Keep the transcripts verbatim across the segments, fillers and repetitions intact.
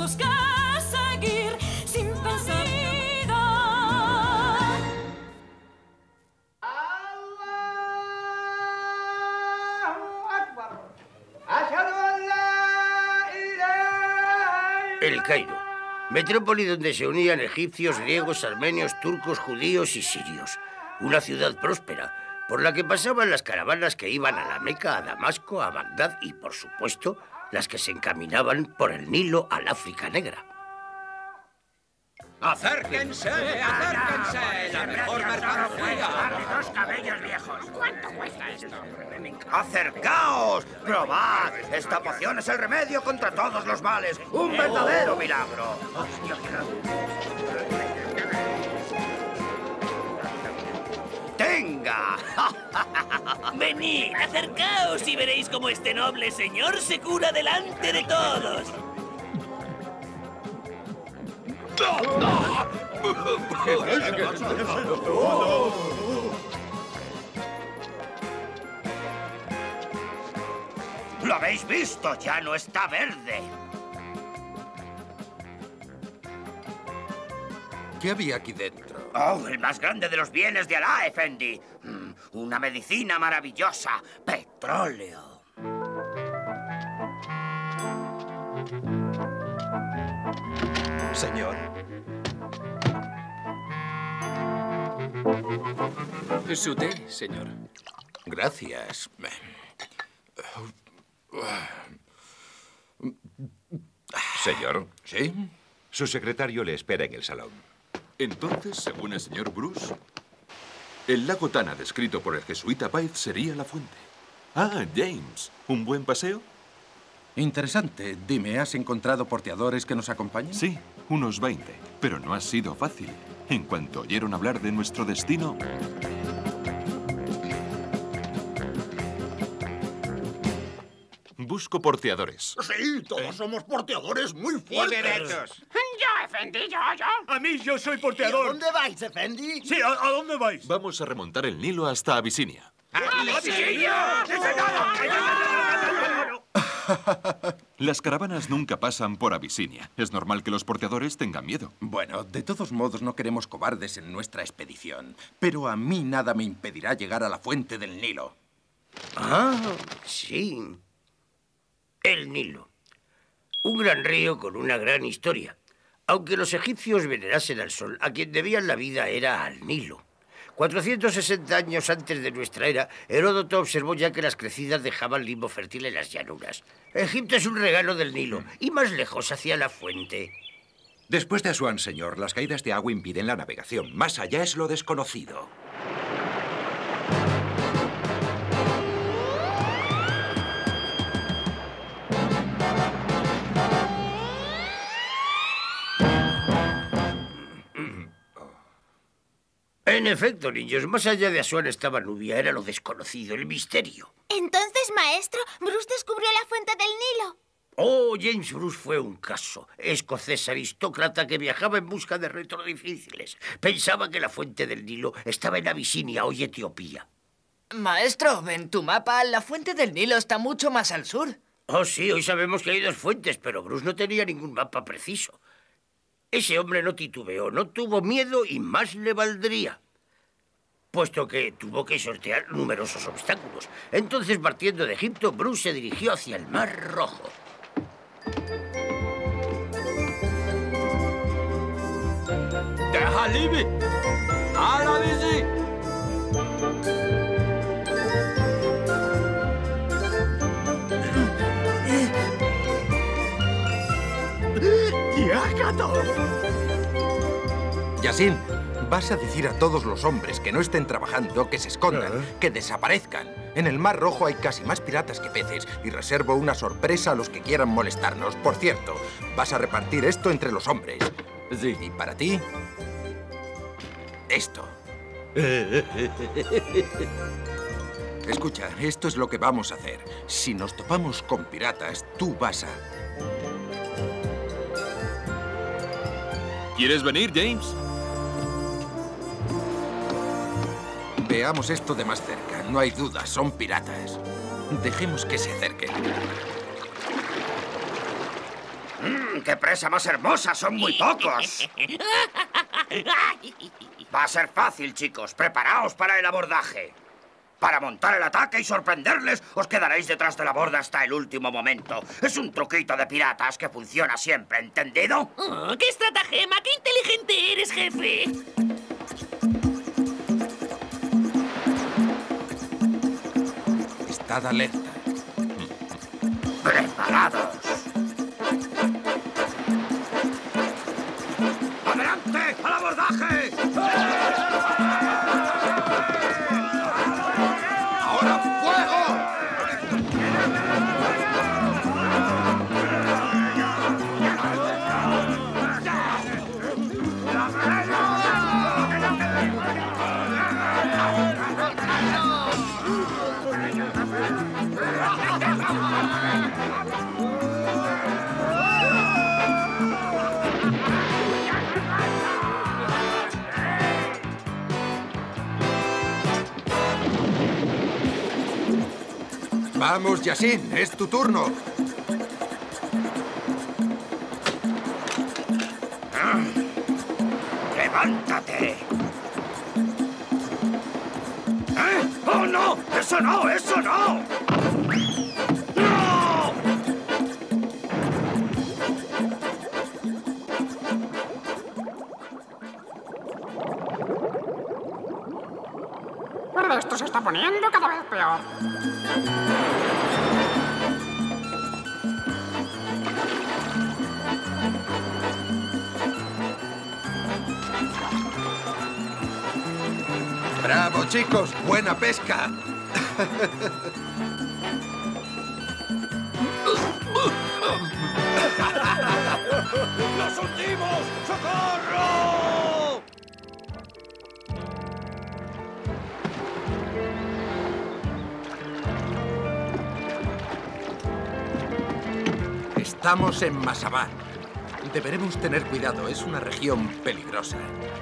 tenemos que seguir sin pensar. El Cairo, metrópoli donde se unían egipcios, griegos, armenios, turcos, judíos y sirios. Una ciudad próspera, por la que pasaban las caravanas que iban a la Meca, a Damasco, a Bagdad y, por supuesto, las que se encaminaban por el Nilo al África Negra. ¡Acérquense! ¡Acérquense! ¡La mejor mercancía! ¡Dos cabellos viejos! ¿Cuánto cuesta esto? ¡Acercaos! ¡Probad! Esta poción es el remedio contra todos los males. ¡Un verdadero milagro! ¡Tenga! Venid, acercaos y veréis cómo este noble señor se cura delante de todos. ¿Lo habéis visto? Ya no está verde. ¿Qué había aquí dentro? Oh, el más grande de los bienes de Alá, Efendi. Mm, una medicina maravillosa. Petróleo. Señor. Su té, señor. Gracias. Señor. ¿Sí? Su secretario le espera en el salón. Entonces, según el señor Bruce, el lago Tana descrito por el jesuita Páez sería la fuente. Ah, James. ¿Un buen paseo? Interesante. Dime, ¿has encontrado porteadores que nos acompañen? Sí, unos veinte. Pero no ha sido fácil. En cuanto oyeron hablar de nuestro destino... Busco porteadores. Sí, todos ¿Eh? somos porteadores muy fuertes. Y derechos. Yo, Efendi, yo, yo. A mí, yo soy porteador. ¿Y a dónde vais, Efendi? Sí, ¿a, ¿a dónde vais? Vamos a remontar el Nilo hasta Abisinia. ¡Abisinia! Las caravanas nunca pasan por Abisinia. Es normal que los porteadores tengan miedo. Bueno, de todos modos no queremos cobardes en nuestra expedición. Pero a mí nada me impedirá llegar a la fuente del Nilo. Ah, sí. El Nilo. Un gran río con una gran historia. Aunque los egipcios venerasen al sol, a quien debían la vida era al Nilo. cuatrocientos sesenta años antes de nuestra era, Heródoto observó ya que las crecidas dejaban limbo fértil en las llanuras. Egipto es un regalo del Nilo, y más lejos hacia la fuente. Después de Asuán, señor, las caídas de agua impiden la navegación. Más allá es lo desconocido. En efecto, niños, más allá de Asuán estaba Nubia, era lo desconocido, el misterio. Entonces, maestro, Bruce descubrió la fuente del Nilo. Oh, James Bruce fue un caso. Escocés aristócrata que viajaba en busca de retos difíciles. Pensaba que la fuente del Nilo estaba en Abisinia, hoy Etiopía. Maestro, en tu mapa, la fuente del Nilo está mucho más al sur. Oh, sí, hoy sabemos que hay dos fuentes, pero Bruce no tenía ningún mapa preciso. Ese hombre no titubeó, no tuvo miedo y más le valdría, puesto que tuvo que sortear numerosos obstáculos. Entonces, partiendo de Egipto, Bruce se dirigió hacia el Mar Rojo. ¡Tahalibi! ¡Alabisi! Yasin, vas a decir a todos los hombres que no estén trabajando, que se escondan, que desaparezcan. En el Mar Rojo hay casi más piratas que peces y reservo una sorpresa a los que quieran molestarnos. Por cierto, vas a repartir esto entre los hombres. Sí. Y para ti, esto. Escucha, esto es lo que vamos a hacer. Si nos topamos con piratas, tú vas a... ¿Quieres venir, James? Veamos esto de más cerca. No hay duda, son piratas. Dejemos que se acerquen. Mm, ¡Qué presa más hermosa! ¡Son muy pocos! Va a ser fácil, chicos. Preparaos para el abordaje. Para montar el ataque y sorprenderles, os quedaréis detrás de la borda hasta el último momento. Es un truquito de piratas que funciona siempre, ¿entendido? Oh, ¡qué estratagema! ¡Qué inteligente eres, jefe! Estad alerta. ¡Preparados! ¡Adelante! ¡Al abordaje! ¡Ahora fuego! Vamos, Yasin, es tu turno. ¡Levántate! ¿Eh? ¡Oh, no! ¡Eso no! ¡Eso no! ¡No! Pero esto se está poniendo cada vez peor. ¡Bravo, chicos! ¡Buena pesca! ¡Los hundimos! ¡Socorro! Estamos en Masabá. Deberemos tener cuidado, es una región peligrosa.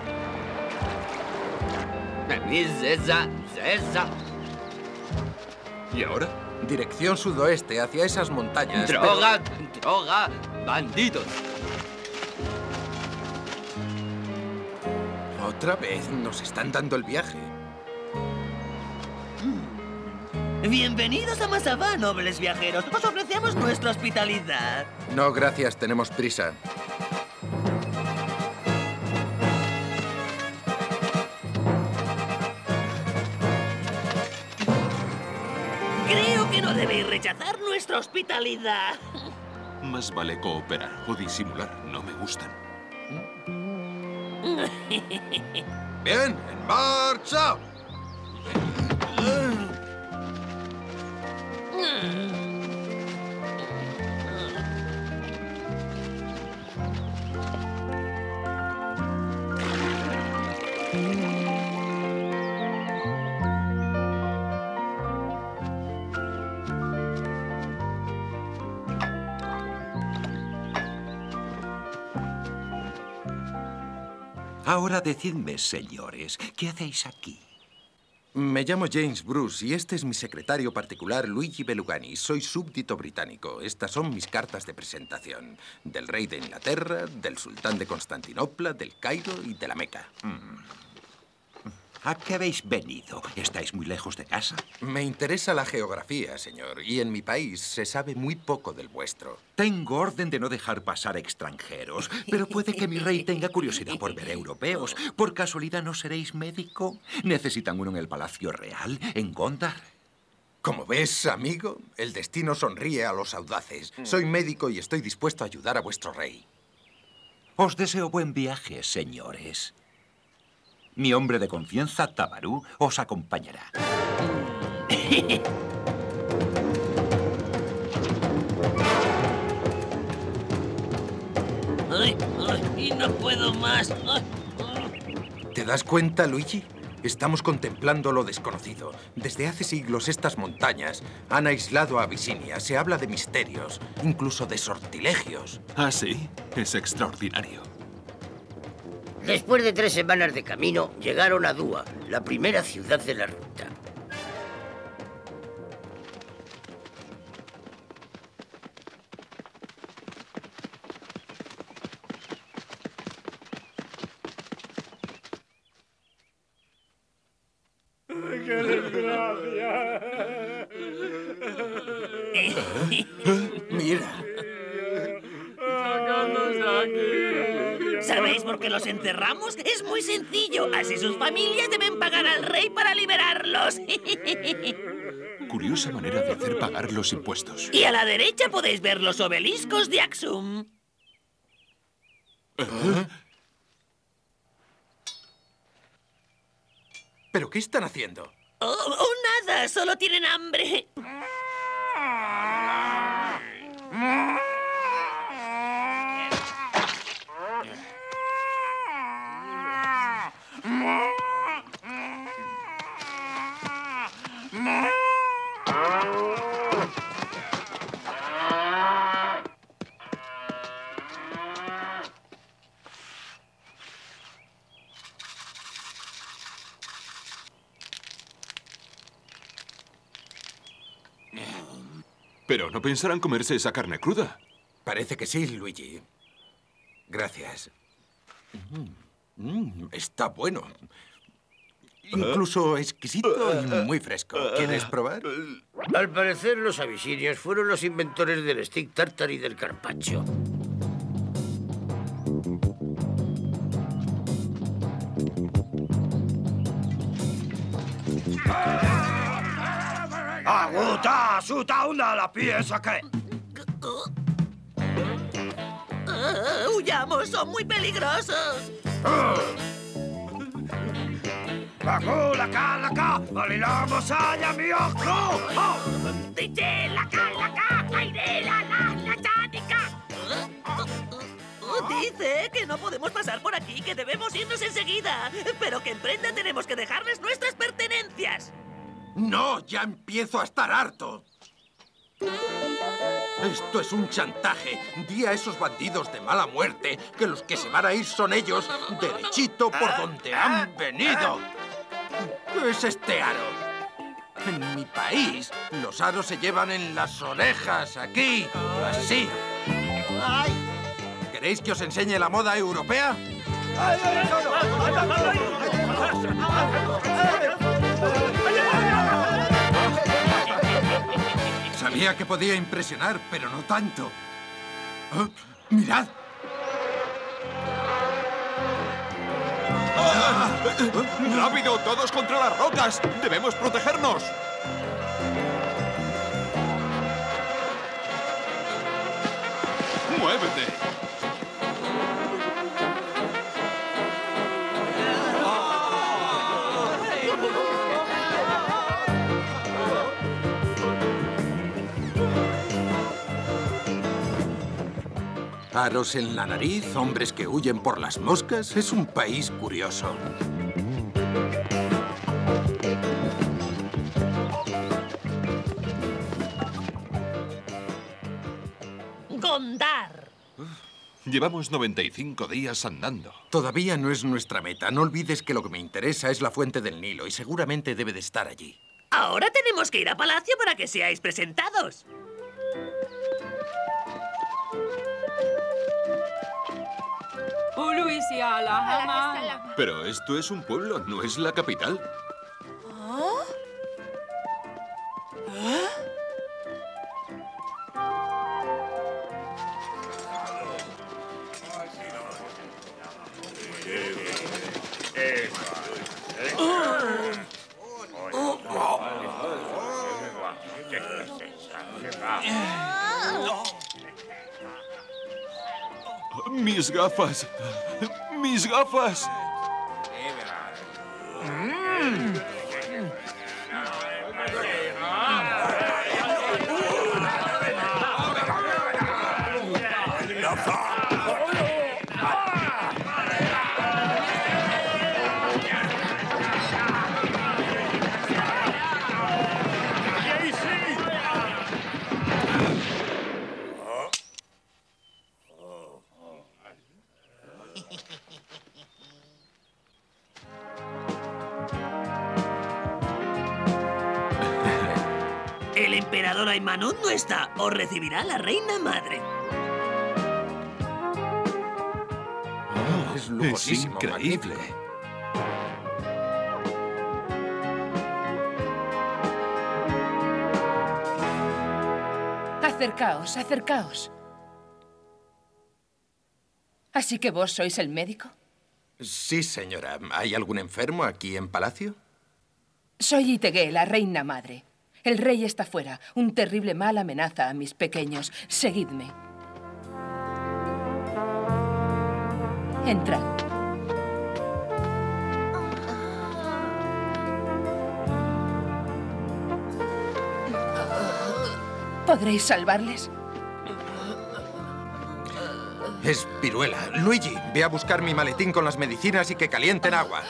¿Y ahora? Dirección sudoeste, hacia esas montañas. Droga, droga, bandidos. pero- Otra vez nos están dando el viaje. Bienvenidos a Masabá, nobles viajeros. Os ofrecemos nuestra hospitalidad. No, gracias, tenemos prisa. Creo que no debéis rechazar nuestra hospitalidad. Más vale cooperar o disimular. No me gustan. Bien, en marcha. Ahora decidme, señores, ¿qué hacéis aquí? Me llamo James Bruce y este es mi secretario particular, Luigi Belugani. Soy súbdito británico. Estas son mis cartas de presentación. Del rey de Inglaterra, del sultán de Constantinopla, del Cairo y de la Meca. ¿A qué habéis venido? ¿Estáis muy lejos de casa? Me interesa la geografía, señor, y en mi país se sabe muy poco del vuestro. Tengo orden de no dejar pasar extranjeros, pero puede que mi rey tenga curiosidad por ver europeos. ¿Por casualidad no seréis médico? ¿Necesitan uno en el Palacio Real, en Gondar? Como ves, amigo, el destino sonríe a los audaces. Soy médico y estoy dispuesto a ayudar a vuestro rey. Os deseo buen viaje, señores. Mi hombre de confianza, Tabarú, os acompañará. Ay, ay, no puedo más. Ay, ¿Te das cuenta, Luigi? Estamos contemplando lo desconocido. Desde hace siglos estas montañas han aislado a Abisinia. Se habla de misterios, incluso de sortilegios. Ah, sí. Es extraordinario. Después de tres semanas de camino, llegaron a Dúa, la primera ciudad de la ruta. ¡Qué desgracia! Mira. ¡Sácanos de aquí! ¿Sabéis por qué los encerramos? Es muy sencillo. Así sus familias deben pagar al rey para liberarlos. Curiosa manera de hacer pagar los impuestos. Y a la derecha podéis ver los obeliscos de Axum. ¿Eh? ¿Pero qué están haciendo? Oh, oh, nada, solo tienen hambre. Pero no pensarán comerse esa carne cruda. Parece que sí, Luigi. Gracias. Mm, mm, está bueno. Incluso exquisito y muy fresco. ¿Quieres probar? Al parecer, los abisinios fueron los inventores del stick tartar y del carpaccio. ¡Aguta! ¡Suta una la pieza que! Uh, ¡Huyamos! ¡Son muy peligrosos! ¡Bagu, la ca, la ca! ¡Valilamos allá mi ojo! ¡Oh! ¡Dice la ca, la ca! ¡Aire, la, la, la tánica! Dice que no podemos pasar por aquí, que debemos irnos enseguida. Pero que en prenda tenemos que dejarles nuestras pertenencias. ¡No! ¡Ya empiezo a estar harto! Esto es un chantaje. Di a esos bandidos de mala muerte que los que se van a ir son ellos, derechito por donde han venido. ¿Qué es este aro? En mi país, los aros se llevan en las orejas, aquí, así. ¿Queréis que os enseñe la moda europea? Sabía que podía impresionar, pero no tanto. Oh, ¡mirad! ¡Rápido! ¡Todos contra las rocas! ¡Debemos protegernos! ¡Muévete! Aros en la nariz, hombres que huyen por las moscas. Es un país curioso. Gondar. Llevamos noventa y cinco días andando. Todavía no es nuestra meta. No olvides que lo que me interesa es la fuente del Nilo y seguramente debe de estar allí. Ahora tenemos que ir a Palacio para que seáis presentados. Pero esto es un pueblo, no es la capital. ¿Oh? ¿Eh? ¡Mis gafas! ¡Mis gafas! Mm. El emperador Aymanud no está. Os recibirá la reina madre. Oh, es lujosísimo, es increíble. magnífico. Acercaos, acercaos. ¿Así que vos sois el médico? Sí, señora. ¿Hay algún enfermo aquí en Palacio? Soy Itegué, la reina madre. El rey está fuera. Un terrible mal amenaza a mis pequeños. Seguidme. Entrad. ¿Podréis salvarles? Es viruela. Luigi, ve a buscar mi maletín con las medicinas y que calienten agua.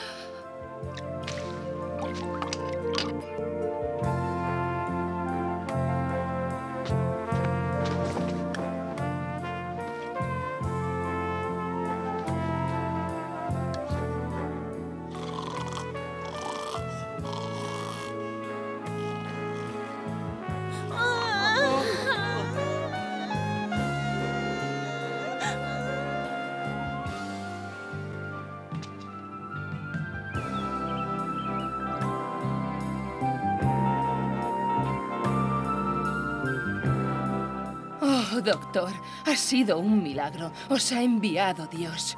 Oh, doctor, ha sido un milagro. Os ha enviado Dios.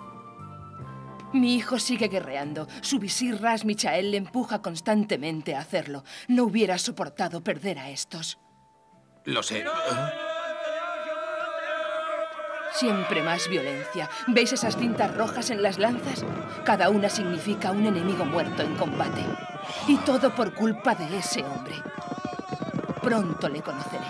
Mi hijo sigue guerreando. Su visir Ras Michael le empuja constantemente a hacerlo. No hubiera soportado perder a estos. Lo sé. Siempre más violencia. ¿Veis esas cintas rojas en las lanzas? Cada una significa un enemigo muerto en combate. Y todo por culpa de ese hombre. Pronto le conoceréis.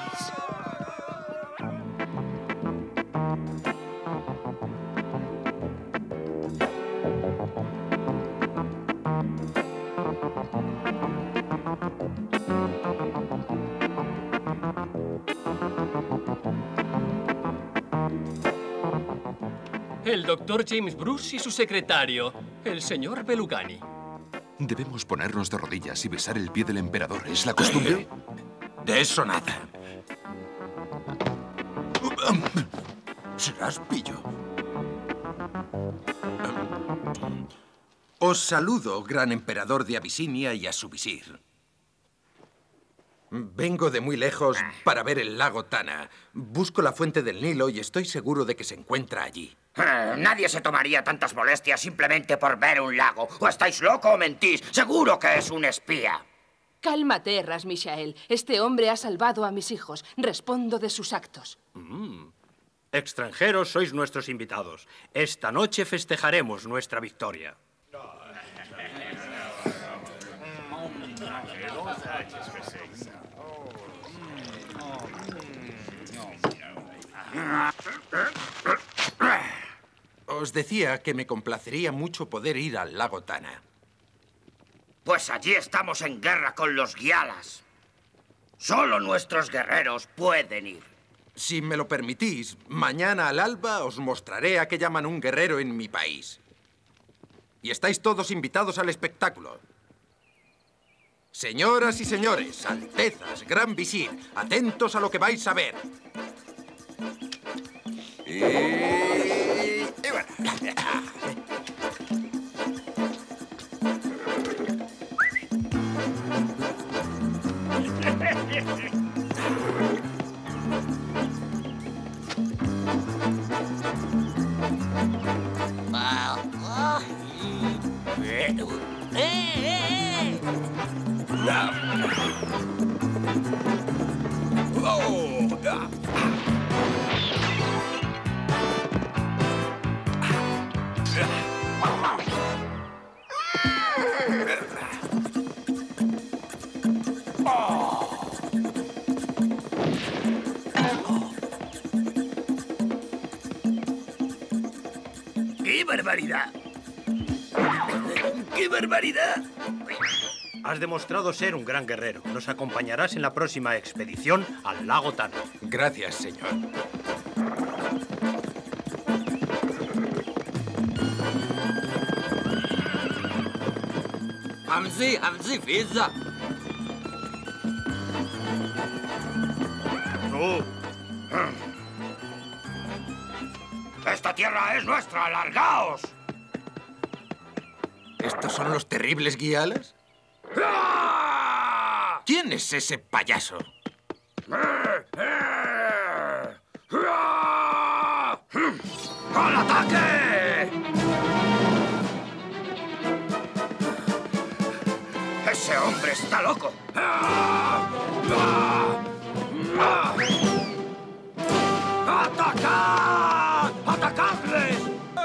El doctor James Bruce y su secretario, el señor Belugani. Debemos ponernos de rodillas y besar el pie del emperador. ¿Es la costumbre? De eso nada. Serás pillo. Os saludo, gran emperador de Abisinia, y a su visir. Vengo de muy lejos para ver el lago Tana. Busco la fuente del Nilo y estoy seguro de que se encuentra allí. Eh, nadie se tomaría tantas molestias simplemente por ver un lago. ¿O estáis loco o mentís? Seguro que es un espía. Cálmate, Ras Michael. Este hombre ha salvado a mis hijos. Respondo de sus actos. Mm. Extranjeros, sois nuestros invitados. Esta noche festejaremos nuestra victoria. Os decía que me complacería mucho poder ir al lago Tana. Pues allí estamos en guerra con los Gialas. Solo nuestros guerreros pueden ir. Si me lo permitís, mañana al alba os mostraré a qué llaman un guerrero en mi país. Y estáis todos invitados al espectáculo. Señoras y señores, altezas, gran visir, atentos a lo que vais a ver. Y... y bueno. ¡Qué barbaridad! ¡Qué barbaridad! Has demostrado ser un gran guerrero. Nos acompañarás en la próxima expedición al lago Tana. Gracias, señor. Hamzi, Hamzi, pizza. ¡Tú! ¡Esta tierra es nuestra! ¡Largaos! ¿Estos son los terribles Gialas? ¿Quién es ese payaso? ¡Eh, eh! ¡Ataque! ¡Ese hombre está loco! ¡Atacad! ¡Atacadles!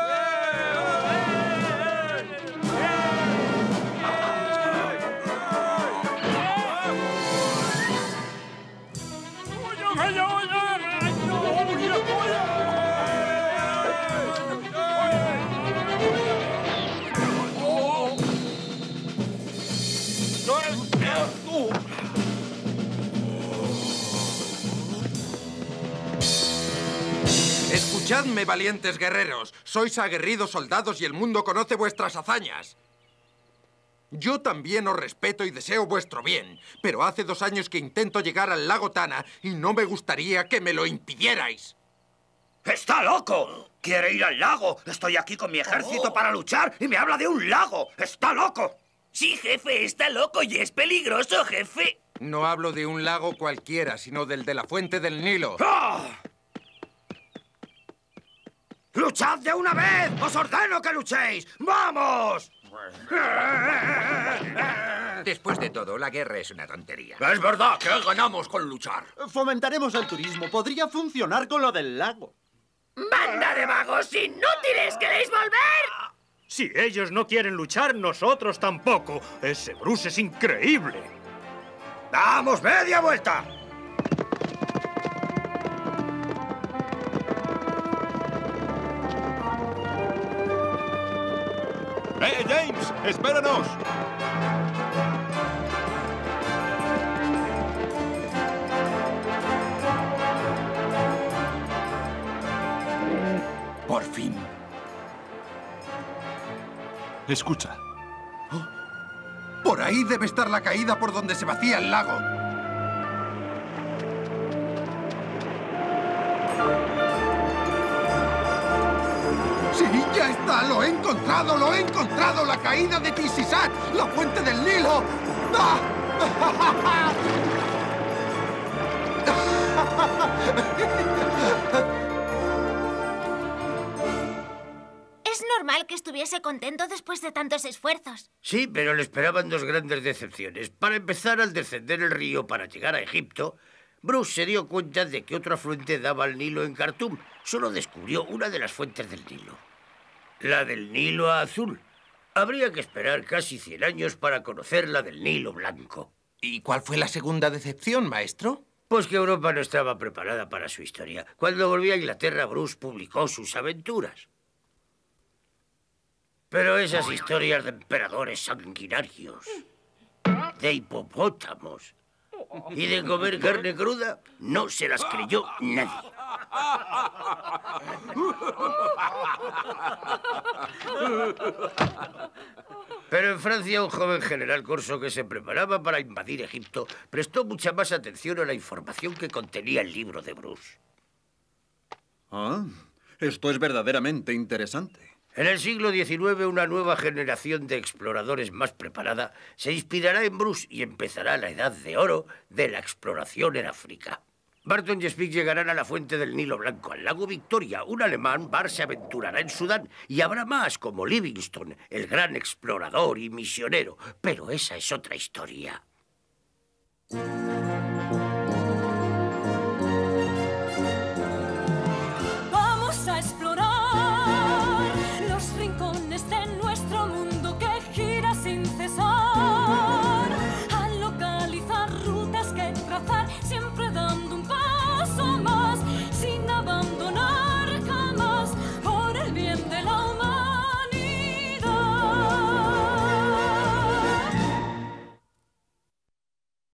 Escuchadme, valientes guerreros. Sois aguerridos soldados y el mundo conoce vuestras hazañas. Yo también os respeto y deseo vuestro bien, pero hace dos años que intento llegar al lago Tana y no me gustaría que me lo impidierais. ¡Está loco! ¿Quiere ir al lago? Estoy aquí con mi ejército oh. para luchar y me habla de un lago. ¡Está loco! Sí, jefe, está loco y es peligroso, jefe. No hablo de un lago cualquiera, sino del de la fuente del Nilo. ¡Oh! ¡Luchad de una vez! ¡Os ordeno que luchéis! ¡Vamos! Después de todo, la guerra es una tontería. Es verdad que ganamos con luchar. Fomentaremos el turismo. Podría funcionar con lo del lago. ¡Banda de vagos inútiles! ¿Queréis volver? Si ellos no quieren luchar, nosotros tampoco. Ese Bruce es increíble. ¡Damos media vuelta! ¡Eh, James! ¡Espéranos! Por fin. Escucha. Oh, por ahí debe estar la caída por donde se vacía el lago. ¡Sí, ya está! ¡Lo he encontrado! ¡Lo he encontrado! ¡La caída de Tisisat! ¡La fuente del Nilo! ¡Ah! Es normal que estuviese contento después de tantos esfuerzos. Sí, pero le esperaban dos grandes decepciones. Para empezar, al descender el río para llegar a Egipto, Bruce se dio cuenta de que otro afluente daba al Nilo en Khartum. Solo descubrió una de las fuentes del Nilo. La del Nilo azul. Habría que esperar casi cien años para conocer la del Nilo blanco. ¿Y cuál fue la segunda decepción, maestro? Pues que Europa no estaba preparada para su historia. Cuando volvió a Inglaterra, Bruce publicó sus aventuras. Pero esas historias de emperadores sanguinarios, de hipopótamos y de comer carne cruda, no se las creyó nadie. Pero en Francia, un joven general corso que se preparaba para invadir Egipto prestó mucha más atención a la información que contenía el libro de Bruce. Ah, esto es verdaderamente interesante. En el siglo diecinueve, una nueva generación de exploradores más preparada se inspirará en Bruce y empezará la edad de oro de la exploración en África. Barton y Speke llegarán a la fuente del Nilo Blanco, al lago Victoria. Un alemán, Barr, se aventurará en Sudán. Y habrá más, como Livingstone, el gran explorador y misionero. Pero esa es otra historia.